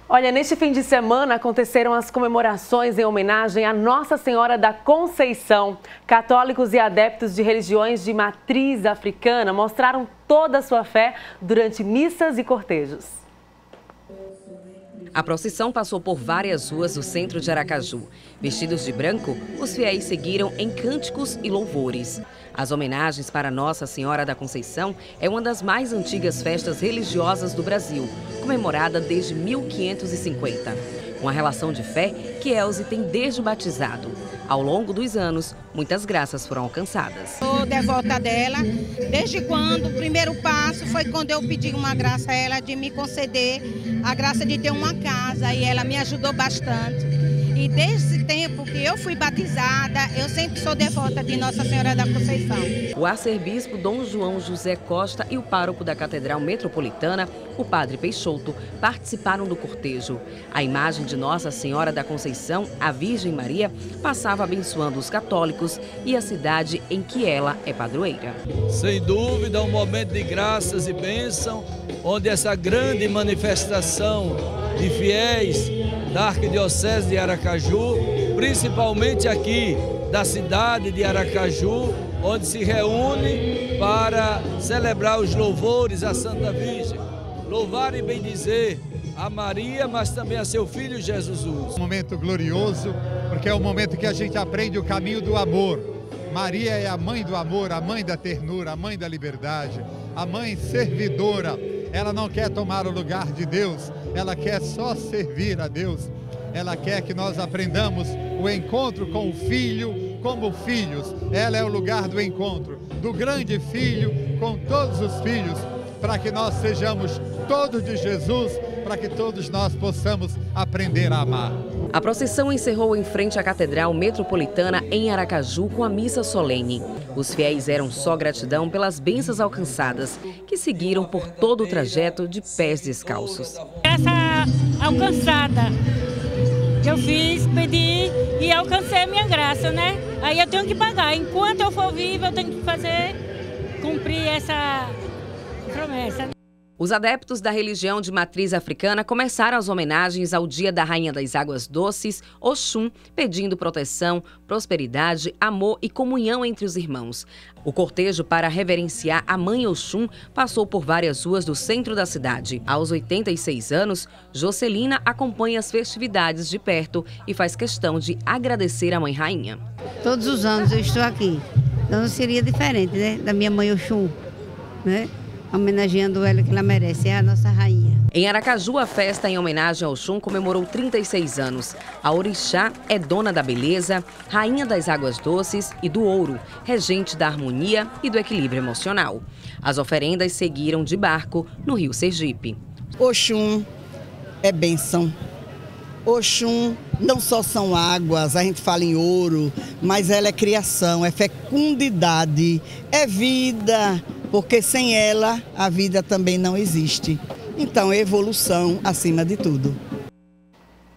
Olha, neste fim de semana aconteceram as comemorações em homenagem a Nossa Senhora da Conceição. Católicos e adeptos de religiões de matriz africana mostraram toda a sua fé durante missas e cortejos. A procissão passou por várias ruas do centro de Aracaju. Vestidos de branco, os fiéis seguiram em cânticos e louvores. As homenagens para Nossa Senhora da Conceição é uma das mais antigas festas religiosas do Brasil, comemorada desde 1550. Uma relação de fé que Elze tem desde o batizado. Ao longo dos anos, muitas graças foram alcançadas. Sou devota dela, desde quando o primeiro passo foi quando eu pedi uma graça a ela de me conceder a graça de ter uma casa, e ela me ajudou bastante. E desde esse tempo que eu fui batizada, eu sempre sou devota de Nossa Senhora da Conceição. O arcebispo Dom João José Costa e o pároco da Catedral Metropolitana, o padre Peixoto, participaram do cortejo. A imagem de Nossa Senhora da Conceição, a Virgem Maria, passava abençoando os católicos e a cidade em que ela é padroeira. Sem dúvida, um momento de graças e bênção, onde essa grande manifestação de fiéis da Arquidiocese de Aracaju, principalmente aqui da cidade de Aracaju, onde se reúne para celebrar os louvores à Santa Virgem, louvar e bendizer a Maria, mas também a seu filho Jesus. Um momento glorioso, porque é o momento que a gente aprende o caminho do amor. Maria é a mãe do amor, a mãe da ternura, a mãe da liberdade, a mãe servidora. Ela não quer tomar o lugar de Deus, ela quer só servir a Deus. Ela quer que nós aprendamos o encontro com o Filho como filhos. Ela é o lugar do encontro do grande Filho com todos os filhos, para que nós sejamos todos de Jesus, para que todos nós possamos aprender a amar. A procissão encerrou em frente à Catedral Metropolitana em Aracaju com a missa solene. Os fiéis eram só gratidão pelas bênçãos alcançadas, que seguiram por todo o trajeto de pés descalços. Essa alcançada que eu fiz, pedi e alcancei a minha graça, né? Aí eu tenho que pagar. Enquanto eu for viva, eu tenho que cumprir essa promessa. Os adeptos da religião de matriz africana começaram as homenagens ao Dia da Rainha das Águas Doces, Oxum, pedindo proteção, prosperidade, amor e comunhão entre os irmãos. O cortejo para reverenciar a mãe Oxum passou por várias ruas do centro da cidade. Aos 86 anos, Jocelina acompanha as festividades de perto e faz questão de agradecer a mãe rainha. Todos os anos eu estou aqui, então não seria diferente, né, da minha mãe Oxum, né? Homenageando ela, que ela merece, é a nossa rainha. Em Aracaju, a festa em homenagem ao Oxum comemorou 36 anos. A orixá é dona da beleza, rainha das águas doces e do ouro, regente da harmonia e do equilíbrio emocional. As oferendas seguiram de barco no Rio Sergipe. Oxum é bênção. Oxum não só são águas, a gente fala em ouro, mas ela é criação, é fecundidade, é vida. Porque sem ela, a vida também não existe. Então, evolução acima de tudo.